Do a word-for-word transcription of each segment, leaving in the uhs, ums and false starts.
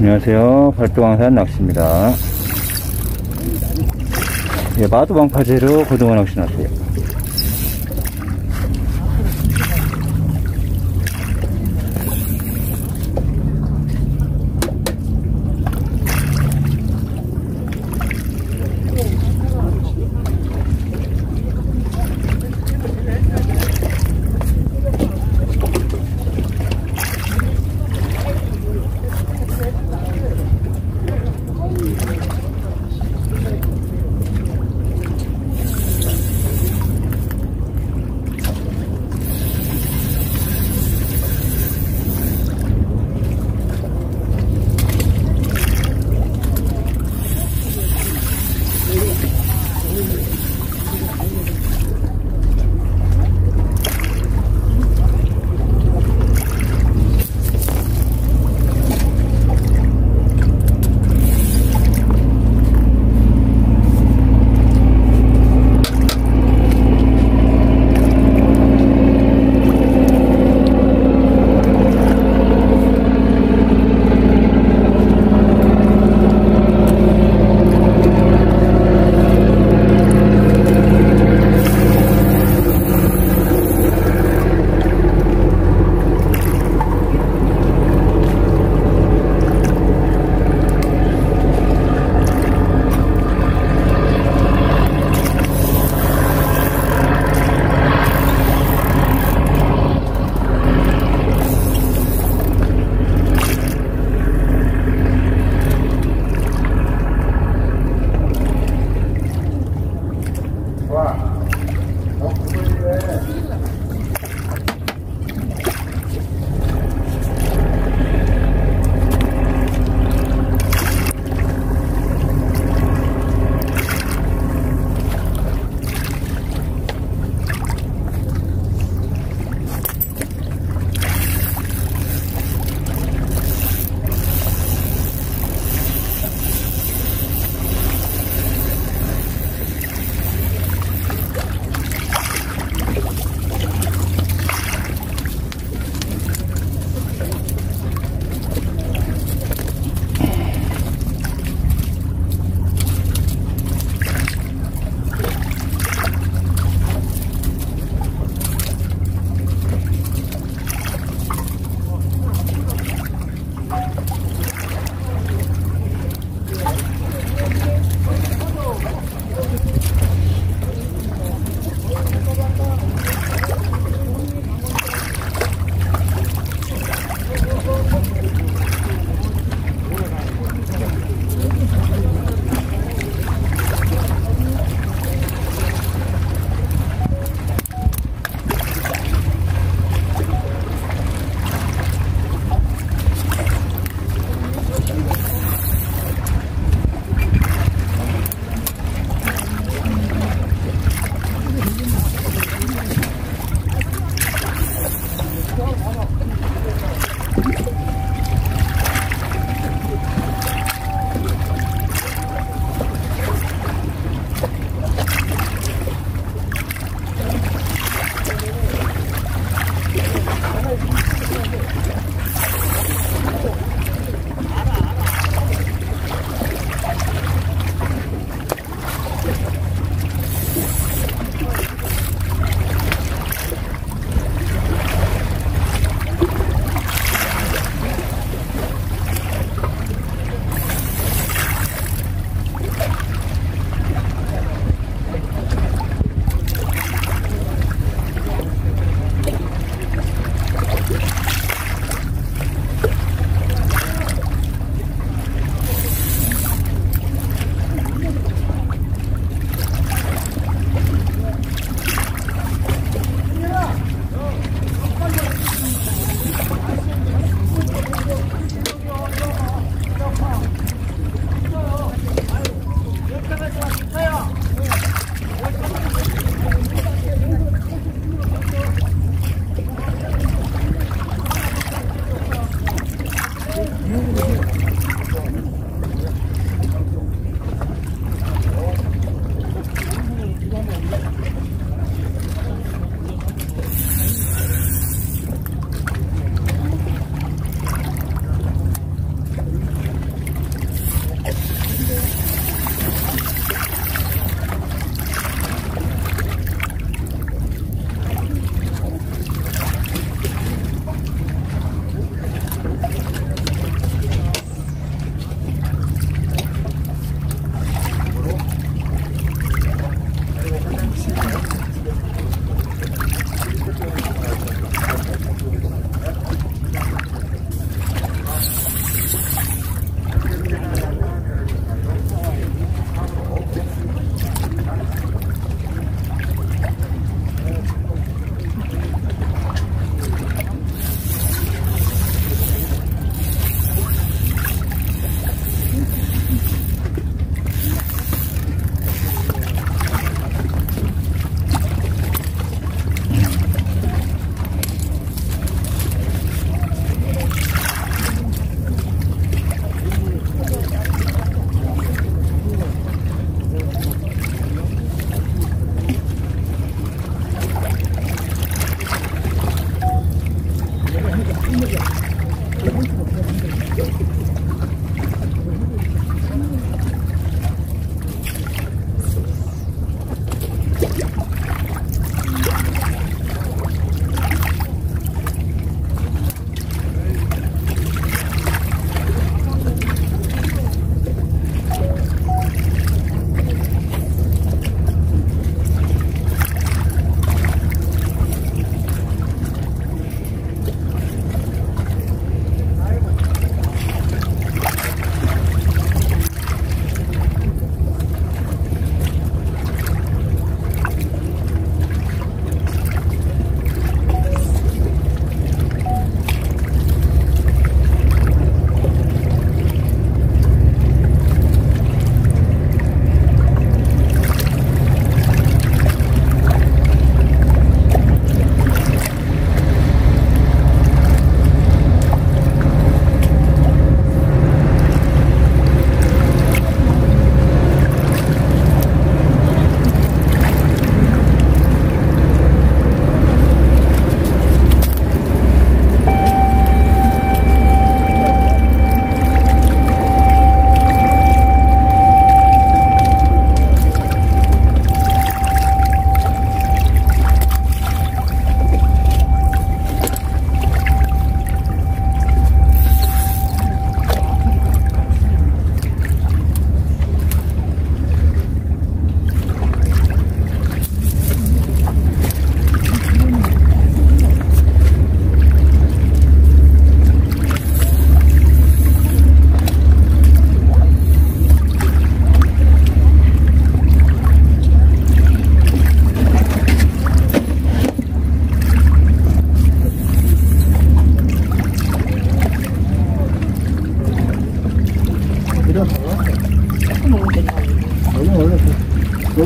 안녕하세요. 팔도강산 낚시입니다. 예, 마두방파제로 고등어 낚시 나세요.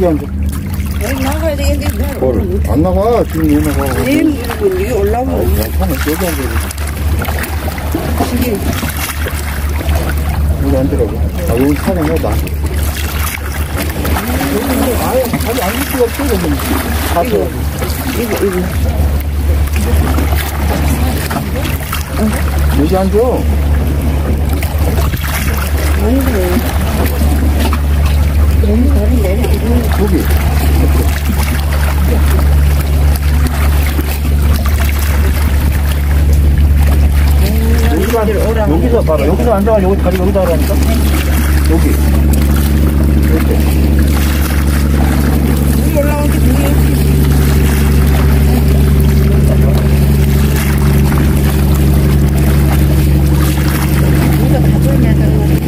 여기 앉아. 여기 나가야 되겠는데, 뭐. 뭘? 안 나가. 지금 왜 나가? 내일 이러고 이게 올라오면. 아, 괜찮아. 여기 앉아. 이게. 여기 앉으라고. 아, 여기 촬영해, 나. 여기 아예, 아니, 앉을 수가 없어, 여기. 다 이거, 이거, 이거. 여기 앉아. 아니래. 너무 다른데? 여기. 여기서, 앉- 여기서 봐라. 여기서 앉아가 여기 다리 여기다 하라니까. 여기. 이렇게. 여기 올라오는 게 뭐야? 우리가 가져오냐, 장난.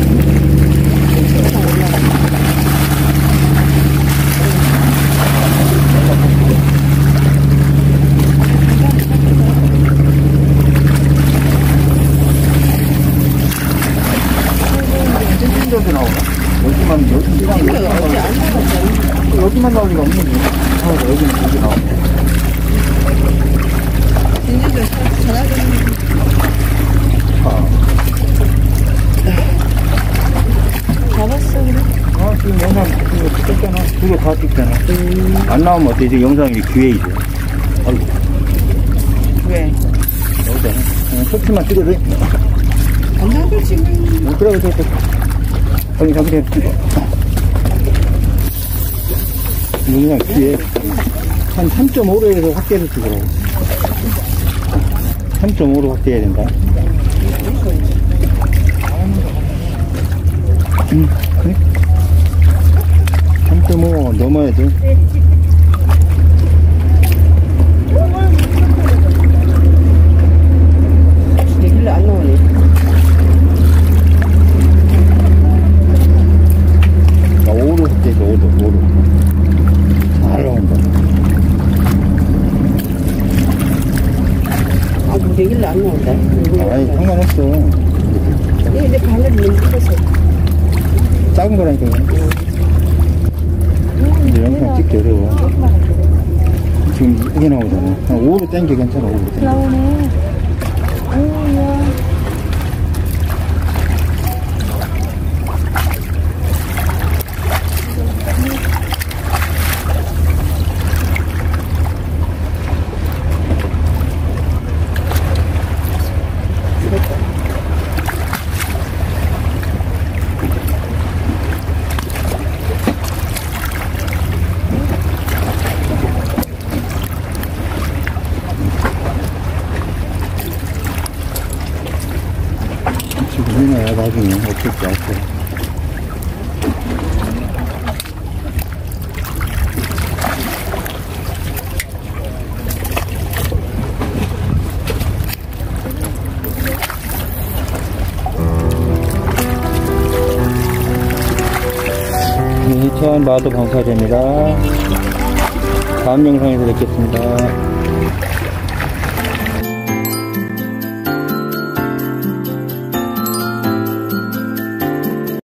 여기 나오나? 여기만, 여기만, 여기만 나오니까. 여기만 나올 리가 없는 거야. 아, 여기는 여기 나오네. 진주들 전화기는 아, 잡았어, 그래? 아, 지금 영상 이거 찍혔잖아. 두 개 다 찍잖아. 음. 안 나오면 어때? 이제 영상이 기회이죠. 아이고, 왜? 여기다. 그냥 쇼츠만 찍어도 돼. 안 나올 지금. 어, 그래, 그래, 그래. 저기, 저기, 돼. 그냥 뒤에 한 삼 점 오로에서 확대해서 찍으라고. 삼 점 오로 확대해야 된다. 응, 그래? 삼 점 오 넘어야지. 얘길래 안 나오네. 나 오로 확대해서 오로, 오로. 잘 나온다. 아, 뭐 얘길래 안 나온다. 아니, 상관없어. 이게 내 바늘이 너무 커서. 작은 거라니까. 근데 영상 찍기 어려워. 지금 이게 나오잖아. 한 오로 땡겨 괜찮아, 오로 땡겨. 나오네. 오야. 지금 우리나라 나중에 어떨지 알았어. 네, 이천 마도 방파제입니다. 다음 영상에서 뵙겠습니다.